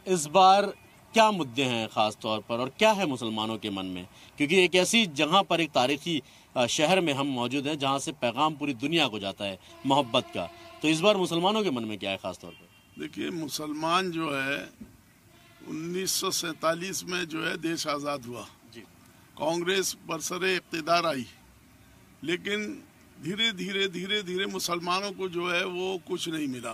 इस बार क्या मुद्दे हैं खास तौर पर और क्या है मुसलमानों के मन में, क्योंकि एक ऐसी जगह पर, एक तारीखी शहर में हम मौजूद हैं जहां से पैगाम पूरी दुनिया को जाता है मोहब्बत का। तो इस बार मुसलमानों के मन में क्या है खास तौर पर? देखिए, मुसलमान जो है 1947 में जो है देश आज़ाद हुआ जी। कांग्रेस बरसरे इक़्तिदार आई, लेकिन धीरे धीरे मुसलमानों को जो है वो कुछ नहीं मिला।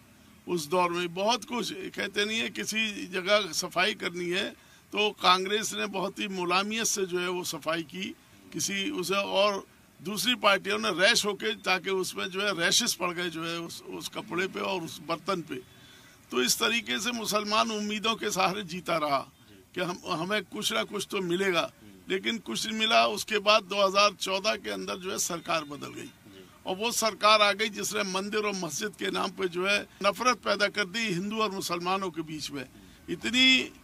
उस दौर में बहुत कुछ, कहते नहीं है किसी जगह सफाई करनी है तो कांग्रेस ने बहुत ही मुलायमियत से जो है वो सफाई की किसी उसे, और दूसरी पार्टियों ने रैश होके, ताकि उसमें जो है रैशेस पड़ गए जो है उस कपड़े पे और उस बर्तन पे। तो इस तरीके से मुसलमान उम्मीदों के सहारे जीता रहा कि हमें कुछ ना कुछ तो मिलेगा, लेकिन कुछ नहीं मिला। उसके बाद 2014 के अंदर जो है सरकार बदल गई और वो सरकार आ गई जिसने मंदिर और मस्जिद के नाम पे जो है नफरत पैदा कर दी हिंदू और मुसलमानों के बीच में। इतनी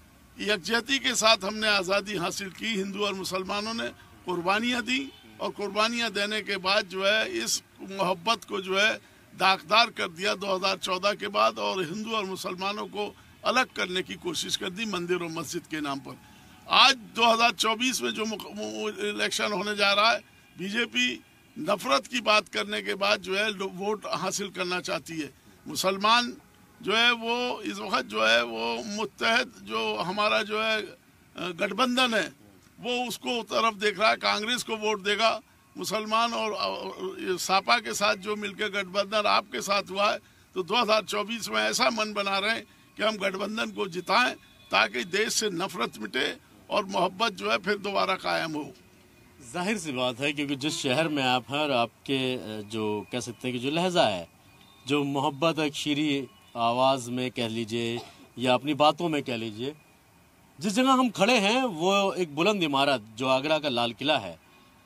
यकजहती के साथ हमने आज़ादी हासिल की, हिंदू और मुसलमानों ने कुर्बानियाँ दी, और कुर्बानियाँ देने के बाद जो है इस मोहब्बत को जो है दागदार कर दिया 2014 के बाद, और हिंदू और मुसलमानों को अलग करने की कोशिश कर दी मंदिर और मस्जिद के नाम पर। आज 2024 में जो इलेक्शन होने जा रहा है, बीजेपी नफरत की बात करने के बाद जो है वोट हासिल करना चाहती है। मुसलमान जो है वो इस वक्त जो है वो मुत्तहद जो हमारा जो है गठबंधन है वो उसको तरफ देख रहा है, कांग्रेस को वोट देगा। मुसलमान और सापा के साथ जो मिलकर गठबंधन आपके साथ हुआ है, तो 2024 में ऐसा मन बना रहे हैं कि हम गठबंधन को जिताएं ताकि देश से नफरत मिटे और मोहब्बत जो है फिर दोबारा कायम हो। जाहिर सी बात है, क्योंकि जिस शहर में आप हैं और आपके जो कह सकते हैं कि जो लहजा है, जो मोहब्बत एक शीरी आवाज़ में कह लीजिए या अपनी बातों में कह लीजिए, जिस जगह हम खड़े हैं वो एक बुलंद इमारत जो आगरा का लाल किला है।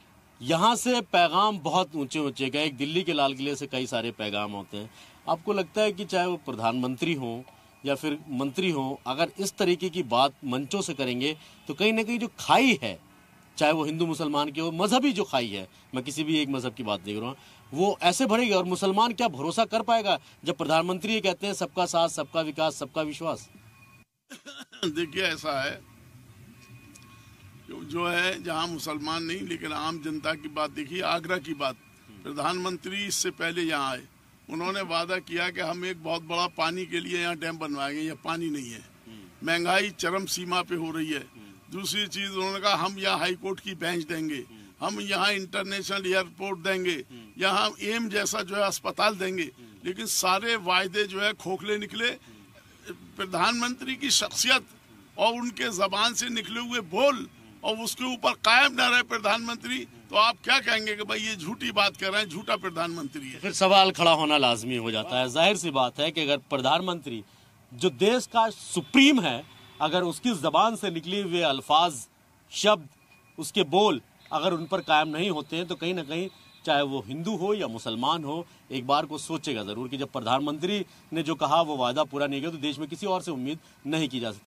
यहाँ से पैगाम बहुत ऊंचे ऊंचे गए, एक दिल्ली के लाल किले से कई सारे पैगाम होते हैं। आपको लगता है कि चाहे वो प्रधानमंत्री हों या फिर मंत्री हों, अगर इस तरीके की बात मंचों से करेंगे तो कहीं ना कहीं जो खाई है, चाहे वो हिंदू मुसलमान की हो, मजहबी जो खाई है, मैं किसी भी एक मजहब की बात नहीं कर रहा हूँ, वो ऐसे भरेगी। और मुसलमान क्या भरोसा कर पाएगा जब प्रधानमंत्री ये कहते हैं सबका साथ, सबका विकास, सबका विश्वास? देखिए, ऐसा है जो है, जहाँ मुसलमान नहीं लेकिन आम जनता की बात देखिए, आगरा की बात, प्रधानमंत्री इससे पहले यहाँ आए, उन्होंने वादा किया कि हम एक बहुत बड़ा पानी के लिए यहाँ डैम बनवाएंगे, यहाँ पानी नहीं है, महंगाई चरम सीमा पे हो रही है। दूसरी चीज उन्होंने कहा हम यहाँ हाई कोर्ट की बेंच देंगे, हम यहाँ इंटरनेशनल एयरपोर्ट देंगे, यहाँ एम जैसा जो है अस्पताल देंगे, लेकिन सारे वायदे जो है खोखले निकले। प्रधानमंत्री की शख्सियत और उनके जबान से निकले हुए बोल और उसके ऊपर कायम न रहे प्रधानमंत्री, तो आप क्या कहेंगे कि भाई ये झूठी बात कर रहे हैं, झूठा प्रधानमंत्री है। फिर सवाल खड़ा होना लाजमी हो जाता है। जाहिर सी बात है कि अगर प्रधानमंत्री जो देश का सुप्रीम है, अगर उसकी जबान से निकले हुए अल्फाज, शब्द, उसके बोल अगर उन पर कायम नहीं होते हैं, तो कहीं ना कहीं चाहे वो हिंदू हो या मुसलमान हो, एक बार को सोचेगा जरूर कि जब प्रधानमंत्री ने जो कहा वो वादा पूरा नहीं किया तो देश में किसी और से उम्मीद नहीं की जा सकती।